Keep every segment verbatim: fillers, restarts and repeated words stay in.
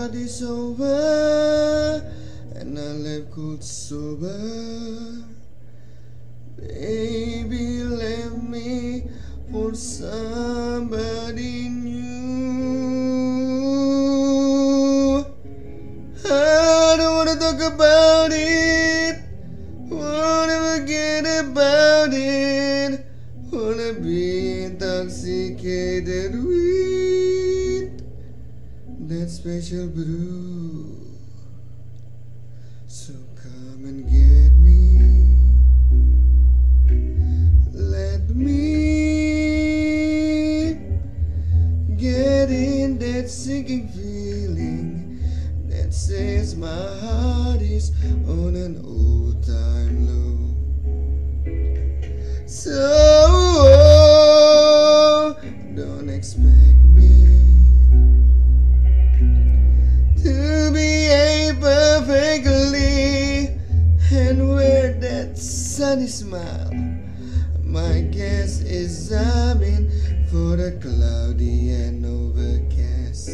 party's over and I left cold sober. Baby left me for somebody new. I don't wanna talk about it, wanna forget about it, wanna be intoxicated with that special brew. So come and get me, let me get in that sinking feeling that says my heart is on an old time low. So don't expect me to behave perfectly and wear that sunny smile. My guess is I'm in for the cloudy and overcast.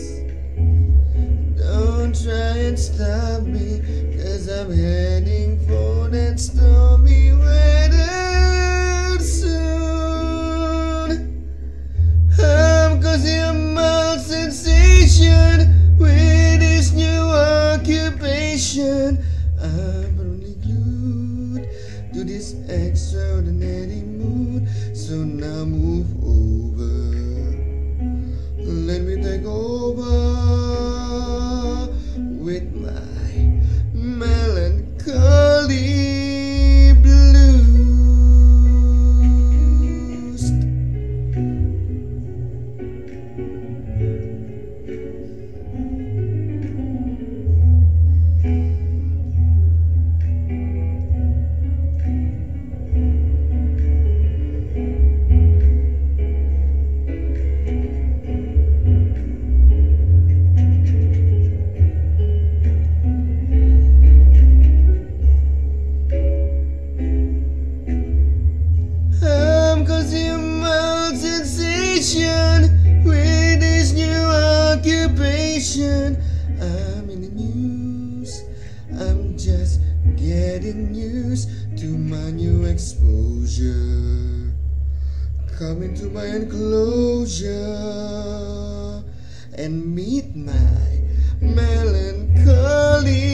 Don't try and stop me, cause I'm heading for that stormy weather soon. I'm causing a mild sensation with this new occupation. I'm only glued to this extraordinary mood. So now move over, let me take over with my melancholy blues. With this new occupation, I'm in the news. I'm just getting used to my new exposure. Come into my enclosure and meet my melancholy